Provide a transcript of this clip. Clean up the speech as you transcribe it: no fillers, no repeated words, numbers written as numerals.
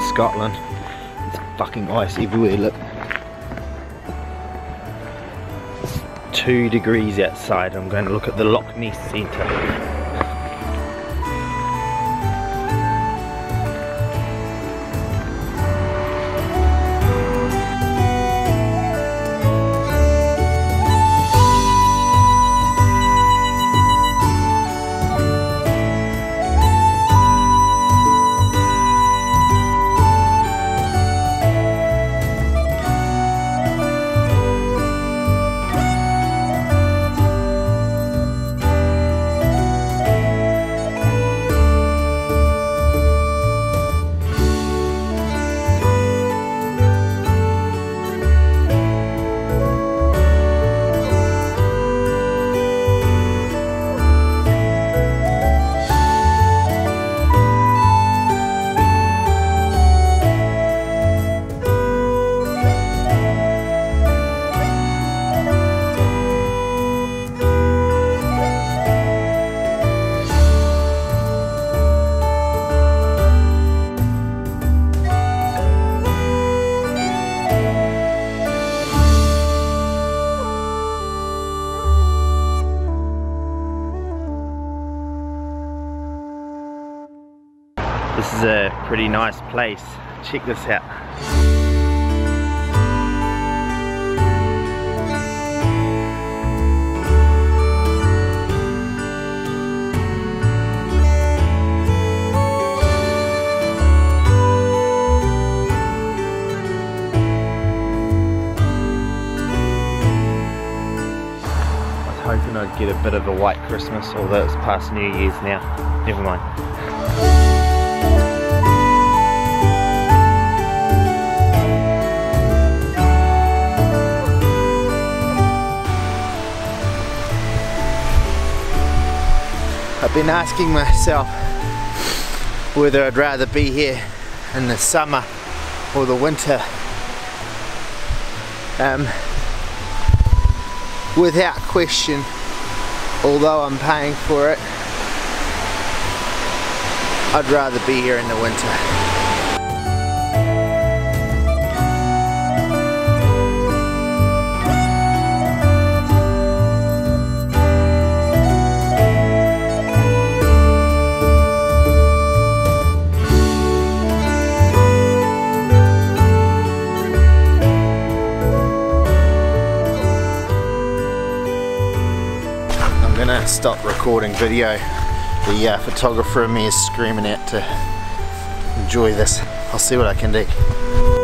Scotland. There's fucking ice everywhere, look. It's 2 degrees outside. I'm going to look at the Loch Ness Centre. This is a pretty nice place. Check this out. I was hoping I'd get a bit of a white Christmas, although it's past New Year's now. Never mind. I've been asking myself whether I'd rather be here in the summer or the winter. Without question, although I'm paying for it, I'd rather be here in the winter. I'm gonna stop recording video. The photographer in me is screaming out to enjoy this. I'll see what I can do.